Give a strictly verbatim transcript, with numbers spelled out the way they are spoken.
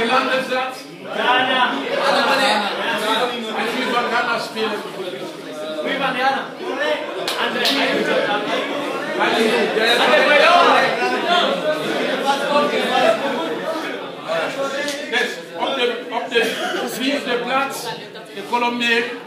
Landessatz? Ghana. Ein über Ghana spielen. Viva Ghana. André. Op de vierde plaats, de Colombier.